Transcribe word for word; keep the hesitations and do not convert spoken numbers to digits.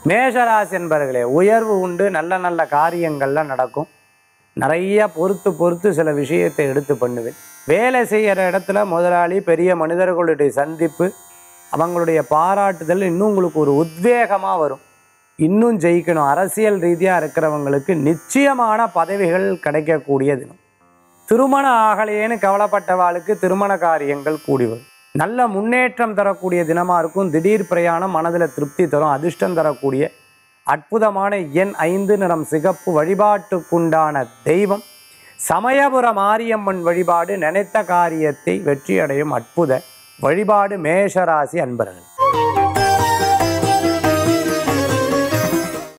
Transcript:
மேஷராசி என்பர்களே, உயர்வு உண்டு, நல்ல நல்ல காரியங்கள்லாம் நடக்கும். நிறைய பொறுத்து பொறுத்து சில விஷயத்தை எடுத்து பண்ணுவேன். வேலை செய்கிற இடத்துல முதலாளி பெரிய மனிதர்களுடைய சந்திப்பு, அவங்களுடைய பாராட்டுதல் இன்னும் உங்களுக்கு ஒரு உத்வேகமாக வரும். இன்னும் ஜெயிக்கணும். அரசியல் ரீதியாக இருக்கிறவங்களுக்கு நிச்சயமான பதவிகள் கிடைக்கக்கூடிய தினம். திருமணம் ஆகலையேன்னு கவலைப்பட்டவாளுக்கு திருமண காரியங்கள் கூடி வரும். நல்ல முன்னேற்றம் தரக்கூடிய தினமாக இருக்கும். திடீர் பிரயாணம் மனதில் திருப்தி தரும். அதிர்ஷ்டம் தரக்கூடிய அற்புதமான எண் ஐந்து, நிறம் சிகப்பு. வழிபாட்டுக்குண்டான தெய்வம் சமயபுர மாரியம்மன் வழிபாடு. நினைத்த காரியத்தை வெற்றியடையும் அற்புத வழிபாடு. மேஷராசி அன்பர்கள்.